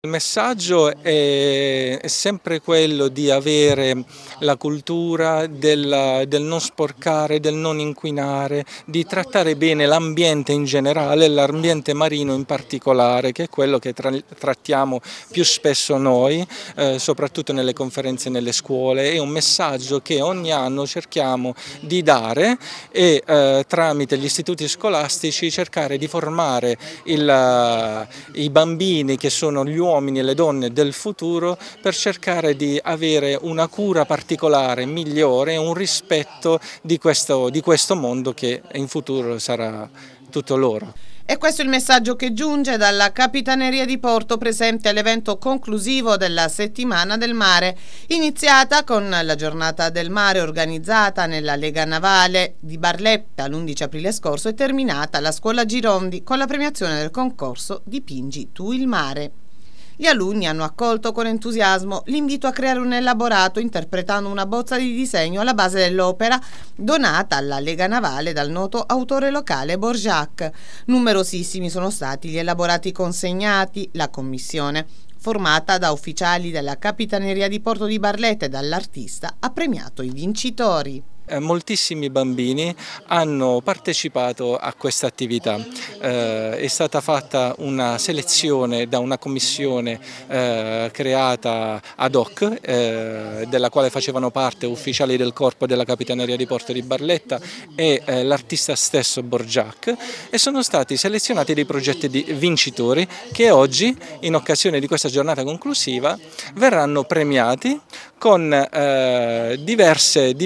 Il messaggio è sempre quello di avere la cultura del non sporcare, del non inquinare, di trattare bene l'ambiente in generale e l'ambiente marino in particolare, che è quello che trattiamo più spesso noi, soprattutto nelle conferenze nelle scuole. È un messaggio che ogni anno cerchiamo di dare e tramite gli istituti scolastici cercare di formare i bambini che sono gli uomini e le donne del futuro per cercare di avere una cura particolare, migliore e un rispetto di questo mondo che in futuro sarà tutto loro. E questo è il messaggio che giunge dalla Capitaneria di Porto presente all'evento conclusivo della Settimana del Mare, iniziata con la Giornata del Mare organizzata nella Lega Navale di Barletta l'11 aprile scorso e terminata alla Scuola Girondi con la premiazione del concorso Dipingi tu il mare. Gli alunni hanno accolto con entusiasmo l'invito a creare un elaborato interpretando una bozza di disegno alla base dell'opera donata alla Lega Navale dal noto autore locale Borjak. Numerosissimi sono stati gli elaborati consegnati. La commissione, formata da ufficiali della Capitaneria di Porto di Barletta e dall'artista, ha premiato i vincitori. Moltissimi bambini hanno partecipato a questa attività, è stata fatta una selezione da una commissione creata ad hoc, della quale facevano parte ufficiali del corpo della Capitaneria di Porto di Barletta e l'artista stesso Borjak, e sono stati selezionati dei progetti vincitori che oggi, in occasione di questa giornata conclusiva, verranno premiati con diversi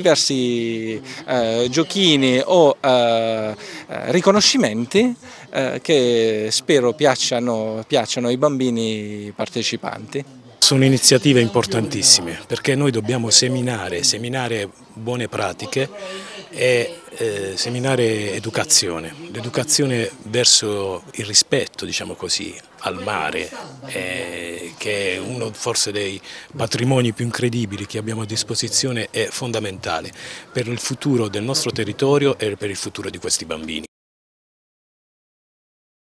giochini o riconoscimenti che spero piacciono ai bambini partecipanti. Sono iniziative importantissime perché noi dobbiamo seminare buone pratiche e seminare educazione, l'educazione verso il rispetto, diciamo così, al mare, che è uno forse dei patrimoni più incredibili che abbiamo a disposizione, è fondamentale per il futuro del nostro territorio e per il futuro di questi bambini.